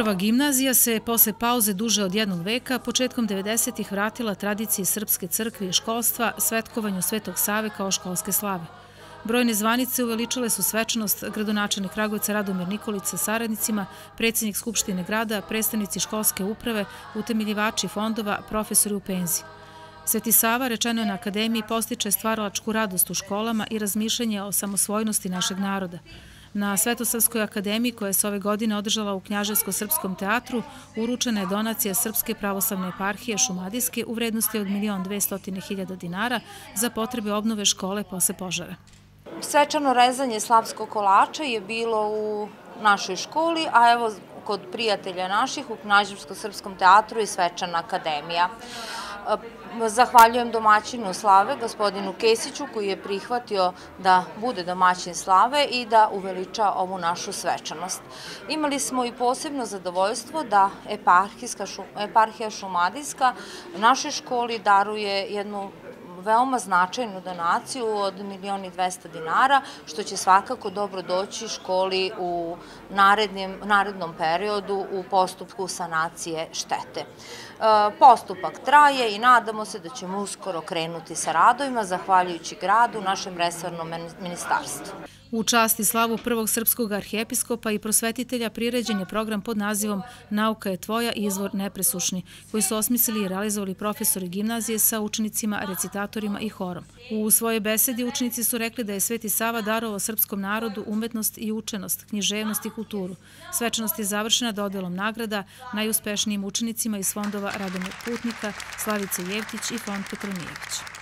Pirova gimnazija se posle pauze duže od jednog veka početkom 90-ih vratila tradiciji Srpske crkve i školstva, svetkovanju Svetog Save kao školske slave. Brojne zvanice uveličale su svečanost, gradonačelnik Kragujevca Radomir Nikolić sa saradnicima, predsjednik Skupštine grada, predstavnici školske uprave, utemeljivači fondova, profesori u penziji. Sveti Sava, rečeno je na akademiji, postiče stvaralačku radost u školama i razmišljanje o samosvojnosti našeg naroda. Na Svetosavskoj akademiji, koja se ove godine održala u Knjaževsko-srpskom teatru, uručena je donacija Srpske pravoslavne eparhije Šumadijske u vrednosti od 1.200.000 dinara za potrebe obnove škole posle požara. Svečano rezanje slavskog kolača je bilo u našoj školi, a evo kod prijatelja naših u Knjaževsko-srpskom teatru i svečana akademija. Zahvaljujem domaćinu slave, gospodinu Kesiću, koji je prihvatio da bude domaćin slave i da uveliča ovu našu svečanost. Imali smo i posebno zadovoljstvo da eparhija Šumadijska našoj školi daruje jednu veoma značajnu donaciju od 1.200.000 dinara, što će svakako dobro doći školi u narednom periodu u postupku sanacije štete. Postupak traje i nadamo se da ćemo uskoro krenuti sa radovima, zahvaljujući gradu, našem resornom ministarstvu. U čast i slavu prvog srpskog arhijepiskopa i prosvetitelja priređen je program pod nazivom Nauka je tvoja, izvor nepresušni, koji su osmislili i realizovali profesori gimnazije sa učenicima, recitatorima i horom. U svojoj besedi učenici su rekli da je Sveti Sava darovao srpskom narodu umetnost i učenost, književnost i kulturu. Svečanost je završena dodelom nagrada najuspešnijim učenicima iz fondova Radomir Putnika, Slavice Jevtić i Fond Petronijević.